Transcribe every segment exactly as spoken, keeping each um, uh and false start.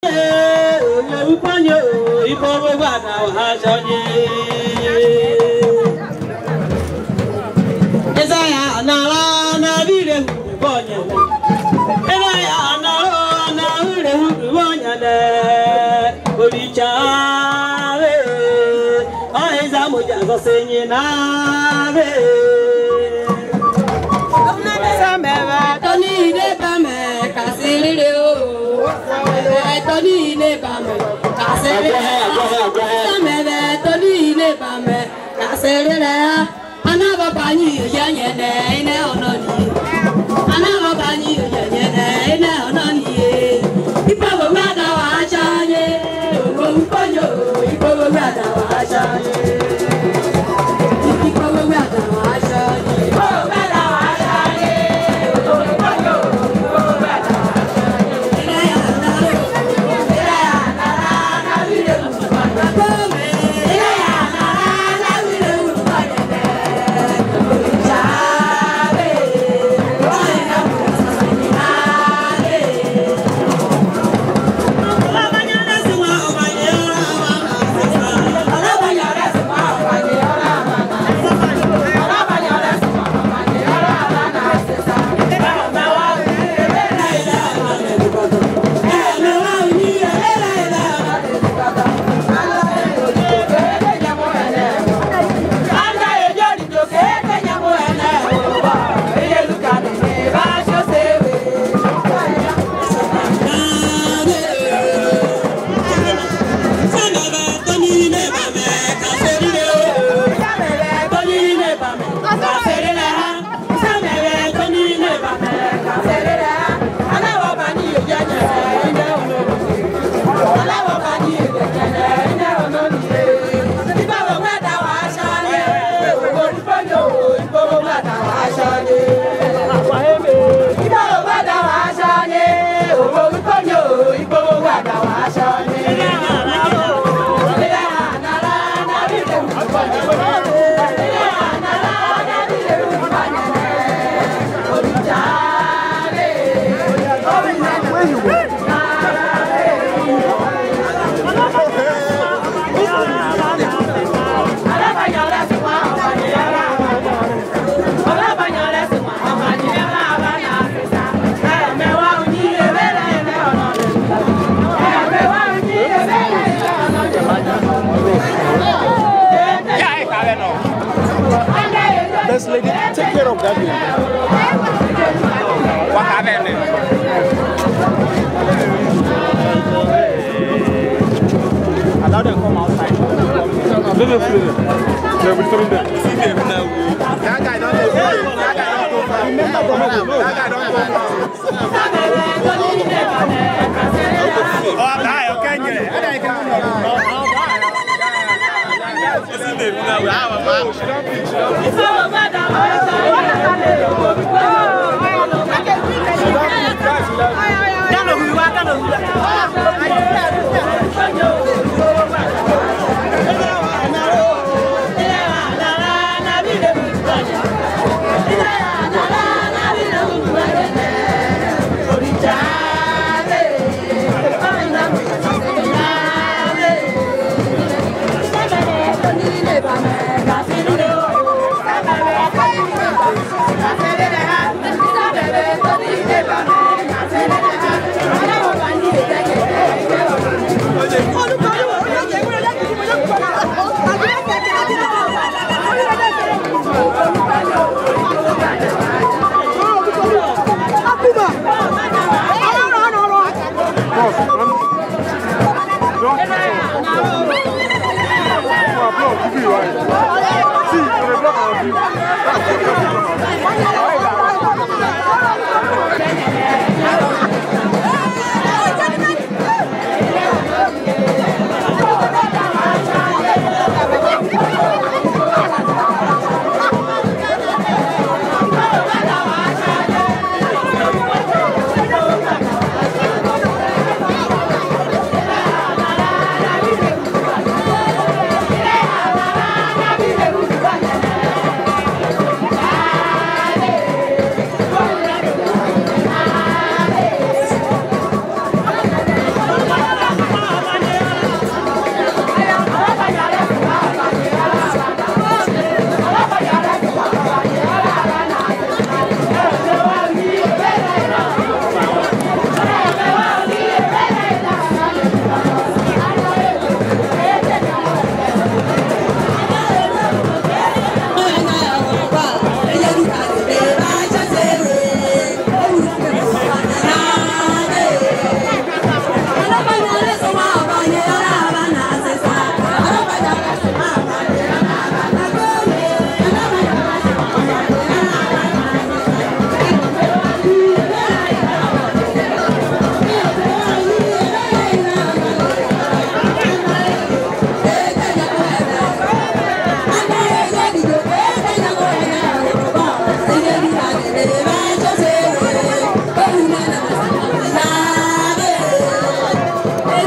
Upanyo ipobo bana wahashonye Ezaya nala na bile bonye Ezaya nala na bile bonye le Obichave Oeza moja gosenye nave Sameva toni de bame kasirire o Tony ne bame, kasere. Samebe Tony ne bame, kasere. Anaba bani yanye ne ne ononi. Anaba bani yanye ne ne ononi. Ipa bo wada wa chanye, wo upanyo. Ipa bo wada wa chanye. Ipa bo wada wa chanye. Ipa bo wada wa chanye, wo upanyo. Ipa bo wada wa This lady, take care of that baby. What happened? Allow them to come outside. Let them free them. They will free them. See them now. That guy don't go far. That guy don't go far. Remember the mother. That guy don't go far. Oh, I'm dying. Okay, yeah. I can't go. See them now. We have a man.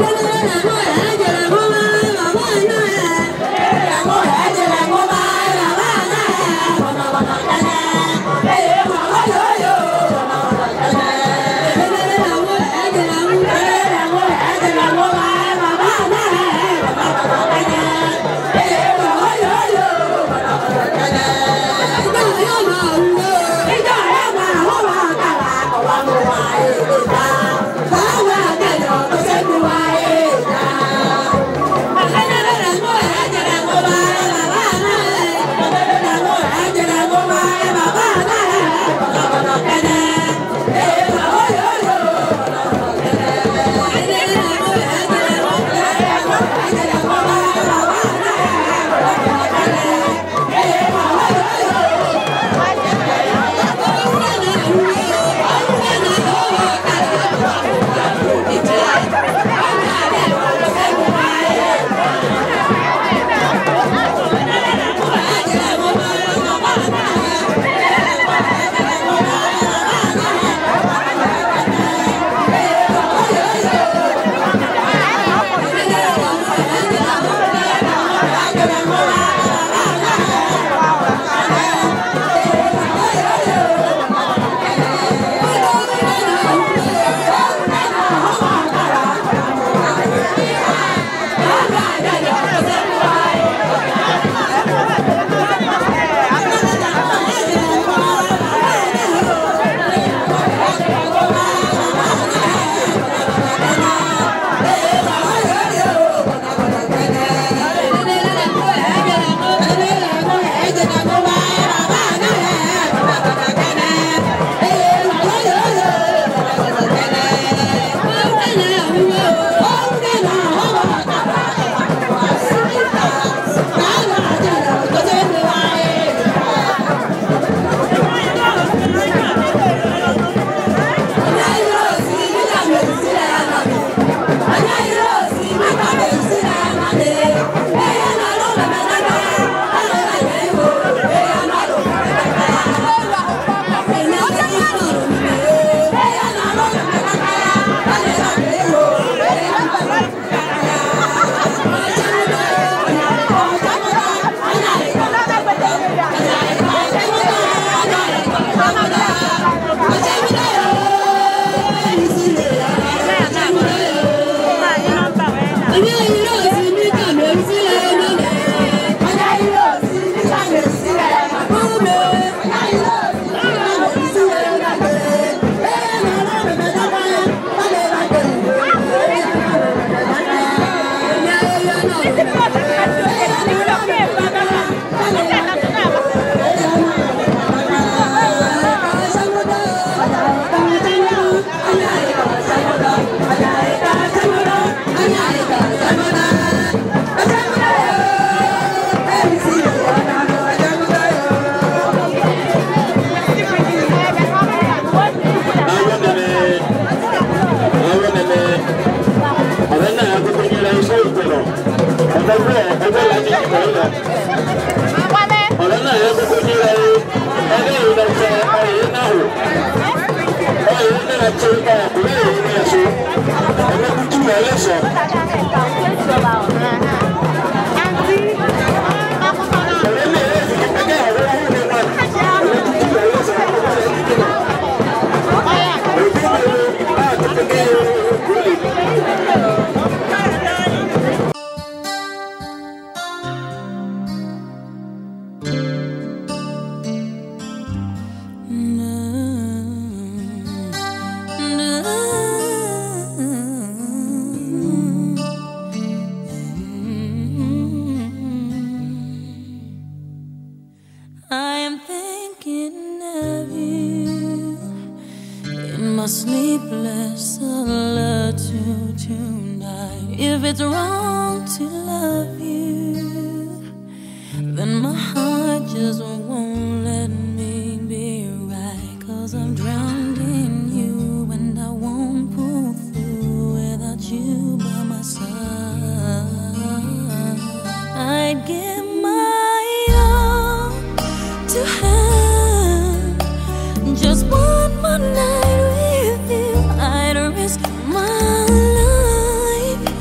Just one more night with you, I'd risk my life.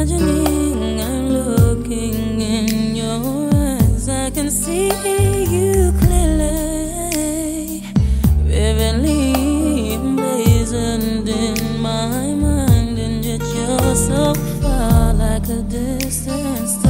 imagining I'm looking in your eyes. I can see you clearly, vividly emblazoned in my mind, and yet you're so far, like a distant star.